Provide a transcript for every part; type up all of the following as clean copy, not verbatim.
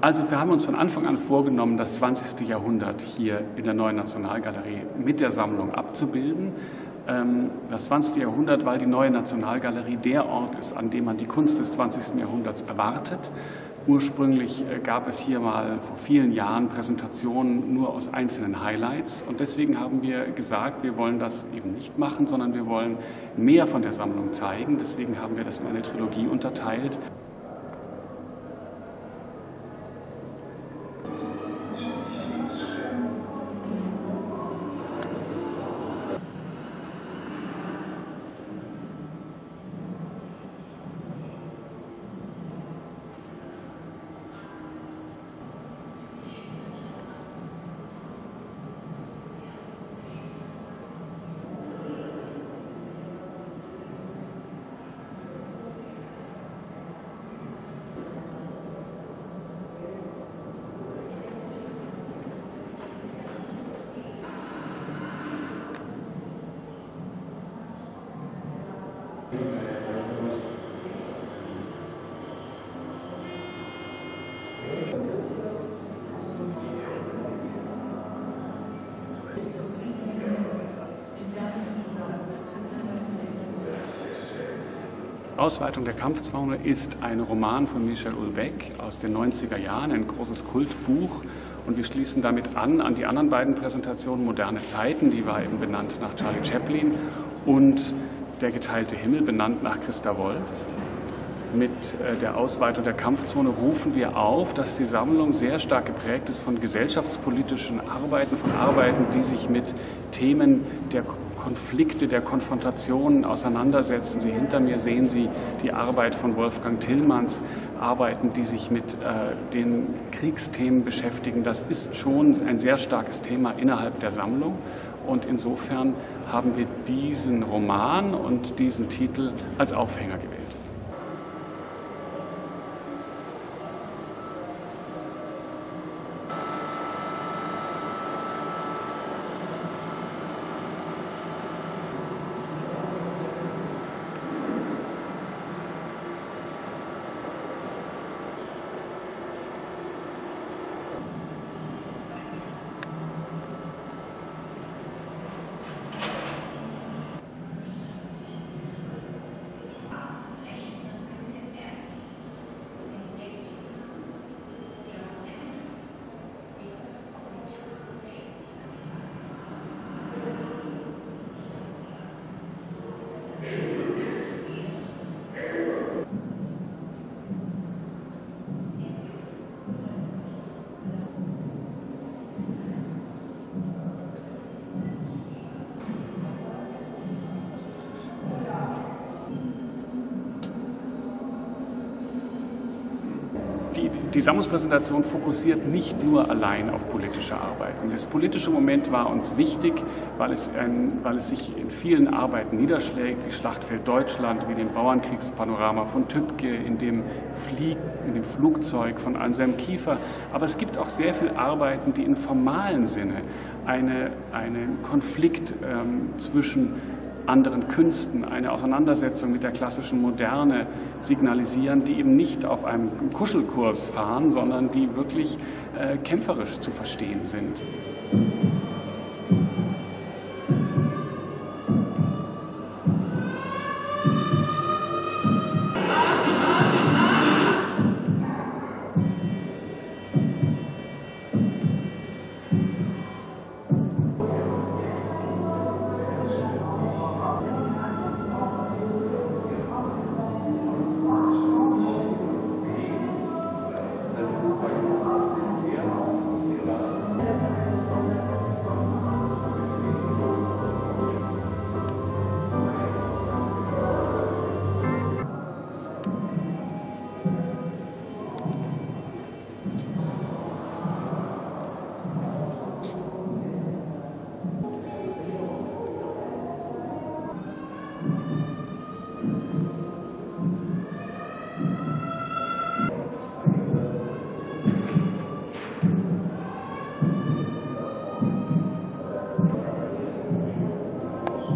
Also wir haben uns von Anfang an vorgenommen, das 20. Jahrhundert hier in der Neuen Nationalgalerie mit der Sammlung abzubilden. Das 20. Jahrhundert, weil die Neue Nationalgalerie der Ort ist, an dem man die Kunst des 20. Jahrhunderts erwartet. Ursprünglich gab es hier mal vor vielen Jahren Präsentationen nur aus einzelnen Highlights. Und deswegen haben wir gesagt, wir wollen das eben nicht machen, sondern wir wollen mehr von der Sammlung zeigen. Deswegen haben wir das in eine Trilogie unterteilt. Ausweitung der Kampfzone ist ein Roman von Michel Houellebecq aus den 90er Jahren, ein großes Kultbuch. Und wir schließen damit an die anderen beiden Präsentationen, Moderne Zeiten, die war eben benannt nach Charlie Chaplin, und Der geteilte Himmel, benannt nach Christa Wolf. Mit der Ausweitung der Kampfzone rufen wir auf, dass die Sammlung sehr stark geprägt ist von gesellschaftspolitischen Arbeiten, von Arbeiten, die sich mit Themen der Konflikte, der Konfrontationen auseinandersetzen. Hinter mir sehen Sie die Arbeit von Wolfgang Tillmans, Arbeiten, die sich mit den Kriegsthemen beschäftigen. Das ist schon ein sehr starkes Thema innerhalb der Sammlung. Und insofern haben wir diesen Roman und diesen Titel als Aufhänger gewählt. Die Sammlungspräsentation fokussiert nicht nur allein auf politische Arbeiten. Das politische Moment war uns wichtig, weil es sich in vielen Arbeiten niederschlägt, wie Schlachtfeld Deutschland, wie dem Bauernkriegspanorama von Tübke, in dem Flugzeug von Anselm Kiefer. Aber es gibt auch sehr viele Arbeiten, die im formalen Sinne einen Konflikt zwischen anderen Künsten, eine Auseinandersetzung mit der klassischen Moderne signalisieren, die eben nicht auf einem Kuschelkurs fahren, sondern die wirklich kämpferisch zu verstehen sind.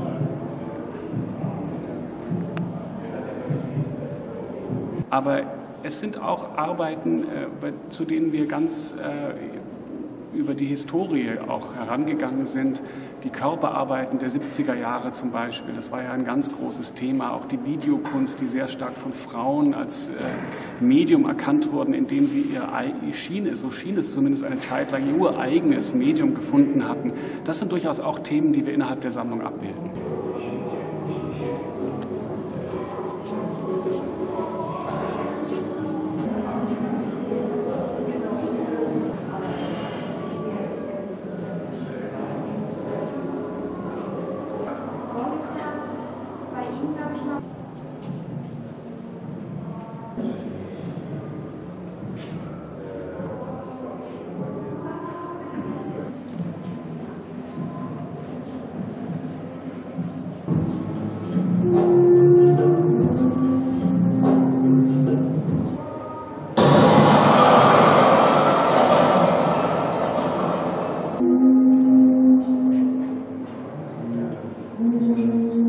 Aber es sind auch Arbeiten, zu denen wir ganz über die Historie auch herangegangen sind. Die Körperarbeiten der 70er Jahre zum Beispiel, das war ja ein ganz großes Thema. Auch die Videokunst, die sehr stark von Frauen als Medium erkannt wurden, indem sie so schien es zumindest eine Zeit lang, ihr ureigenes Medium gefunden hatten. Das sind durchaus auch Themen, die wir innerhalb der Sammlung abbilden. Bei Ihnen glaube ich noch. Thank you.